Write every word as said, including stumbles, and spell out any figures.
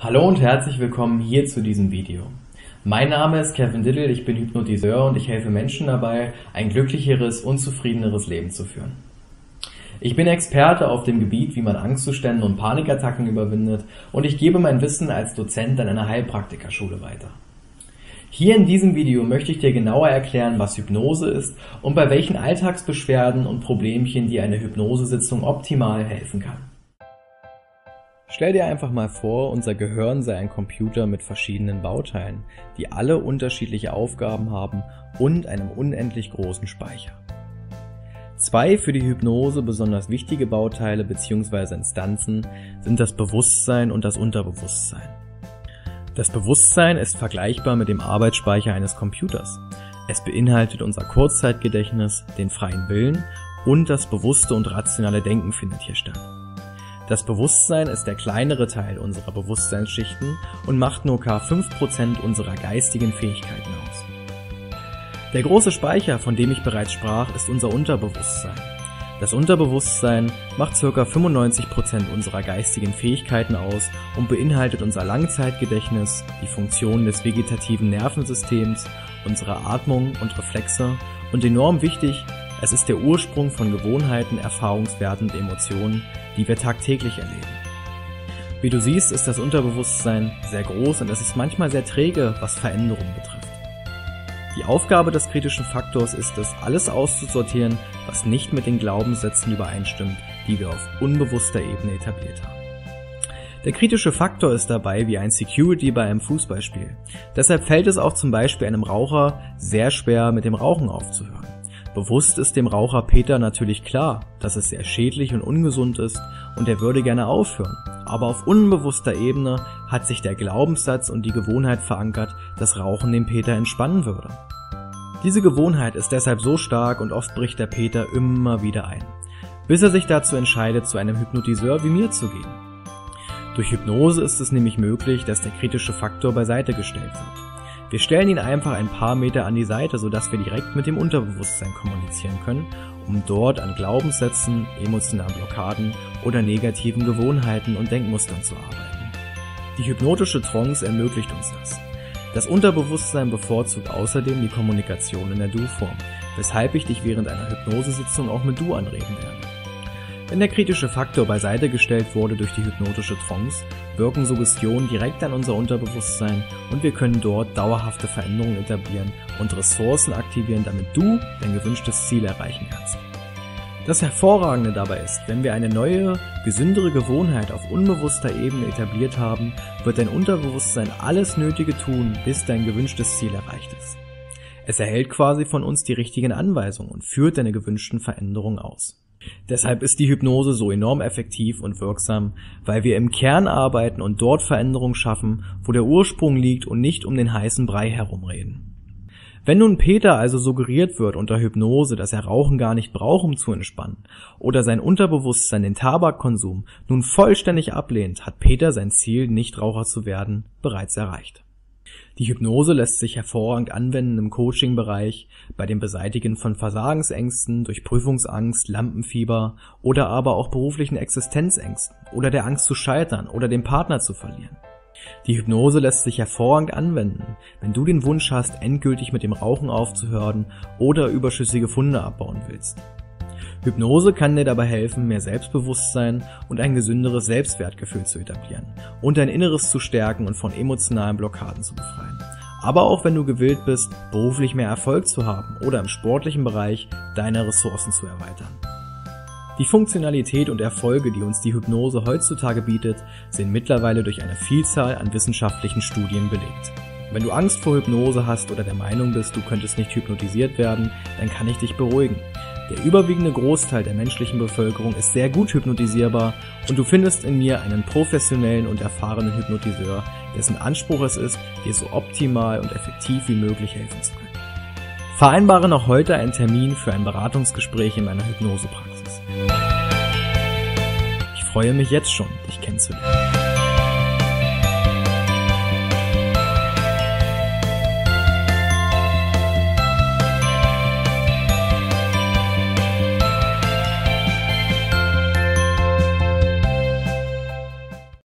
Hallo und herzlich willkommen hier zu diesem Video. Mein Name ist Kevin Diddle, ich bin Hypnotiseur und ich helfe Menschen dabei, ein glücklicheres und zufriedeneres Leben zu führen. Ich bin Experte auf dem Gebiet, wie man Angstzustände und Panikattacken überwindet, und ich gebe mein Wissen als Dozent an einer Heilpraktikerschule weiter. Hier in diesem Video möchte ich dir genauer erklären, was Hypnose ist und bei welchen Alltagsbeschwerden und Problemchen dir eine Hypnosesitzung optimal helfen kann. Stell dir einfach mal vor, unser Gehirn sei ein Computer mit verschiedenen Bauteilen, die alle unterschiedliche Aufgaben haben und einem unendlich großen Speicher. Zwei für die Hypnose besonders wichtige Bauteile bzw. Instanzen sind das Bewusstsein und das Unterbewusstsein. Das Bewusstsein ist vergleichbar mit dem Arbeitsspeicher eines Computers. Es beinhaltet unser Kurzzeitgedächtnis, den freien Willen und das bewusste und rationale Denken findet hier statt. Das Bewusstsein ist der kleinere Teil unserer Bewusstseinsschichten und macht nur ca. fünf Prozent unserer geistigen Fähigkeiten aus. Der große Speicher, von dem ich bereits sprach, ist unser Unterbewusstsein. Das Unterbewusstsein macht ca. fünfundneunzig Prozent unserer geistigen Fähigkeiten aus und beinhaltet unser Langzeitgedächtnis, die Funktionen des vegetativen Nervensystems, unsere Atmung und Reflexe und enorm wichtig, es ist der Ursprung von Gewohnheiten, Erfahrungswerten und Emotionen, die wir tagtäglich erleben. Wie du siehst, ist das Unterbewusstsein sehr groß und es ist manchmal sehr träge, was Veränderungen betrifft. Die Aufgabe des kritischen Faktors ist es, alles auszusortieren, was nicht mit den Glaubenssätzen übereinstimmt, die wir auf unbewusster Ebene etabliert haben. Der kritische Faktor ist dabei wie ein Security bei einem Fußballspiel. Deshalb fällt es auch zum Beispiel einem Raucher sehr schwer, mit dem Rauchen aufzuhören. Bewusst ist dem Raucher Peter natürlich klar, dass es sehr schädlich und ungesund ist und er würde gerne aufhören. Aber auf unbewusster Ebene hat sich der Glaubenssatz und die Gewohnheit verankert, dass Rauchen den Peter entspannen würde. Diese Gewohnheit ist deshalb so stark und oft bricht der Peter immer wieder ein, bis er sich dazu entscheidet, zu einem Hypnotiseur wie mir zu gehen. Durch Hypnose ist es nämlich möglich, dass der kritische Faktor beiseite gestellt wird. Wir stellen ihn einfach ein paar Meter an die Seite, sodass wir direkt mit dem Unterbewusstsein kommunizieren können, um dort an Glaubenssätzen, emotionalen Blockaden oder negativen Gewohnheiten und Denkmustern zu arbeiten. Die hypnotische Trance ermöglicht uns das. Das Unterbewusstsein bevorzugt außerdem die Kommunikation in der Du-Form, weshalb ich dich während einer Hypnosesitzung auch mit Du anreden werde. Wenn der kritische Faktor beiseite gestellt wurde durch die hypnotische Trance, wirken Suggestionen direkt an unser Unterbewusstsein und wir können dort dauerhafte Veränderungen etablieren und Ressourcen aktivieren, damit du dein gewünschtes Ziel erreichen kannst. Das Hervorragende dabei ist, wenn wir eine neue, gesündere Gewohnheit auf unbewusster Ebene etabliert haben, wird dein Unterbewusstsein alles Nötige tun, bis dein gewünschtes Ziel erreicht ist. Es erhält quasi von uns die richtigen Anweisungen und führt deine gewünschten Veränderungen aus. Deshalb ist die Hypnose so enorm effektiv und wirksam, weil wir im Kern arbeiten und dort Veränderungen schaffen, wo der Ursprung liegt und nicht um den heißen Brei herumreden. Wenn nun Peter also suggeriert wird unter Hypnose, dass er Rauchen gar nicht braucht, um zu entspannen, oder sein Unterbewusstsein den Tabakkonsum nun vollständig ablehnt, hat Peter sein Ziel, Nichtraucher zu werden, bereits erreicht. Die Hypnose lässt sich hervorragend anwenden im Coaching-Bereich, bei dem Beseitigen von Versagensängsten durch Prüfungsangst, Lampenfieber oder aber auch beruflichen Existenzängsten oder der Angst zu scheitern oder den Partner zu verlieren. Die Hypnose lässt sich hervorragend anwenden, wenn du den Wunsch hast, endgültig mit dem Rauchen aufzuhören oder überschüssige Funde abbauen willst. Hypnose kann dir dabei helfen, mehr Selbstbewusstsein und ein gesünderes Selbstwertgefühl zu etablieren und dein Inneres zu stärken und von emotionalen Blockaden zu befreien. Aber auch wenn du gewillt bist, beruflich mehr Erfolg zu haben oder im sportlichen Bereich deine Ressourcen zu erweitern. Die Funktionalität und Erfolge, die uns die Hypnose heutzutage bietet, sind mittlerweile durch eine Vielzahl an wissenschaftlichen Studien belegt. Wenn du Angst vor Hypnose hast oder der Meinung bist, du könntest nicht hypnotisiert werden, dann kann ich dich beruhigen. Der überwiegende Großteil der menschlichen Bevölkerung ist sehr gut hypnotisierbar und du findest in mir einen professionellen und erfahrenen Hypnotiseur, dessen Anspruch es ist, dir so optimal und effektiv wie möglich helfen zu können. Vereinbare noch heute einen Termin für ein Beratungsgespräch in meiner Hypnosepraxis. Ich freue mich jetzt schon, dich kennenzulernen.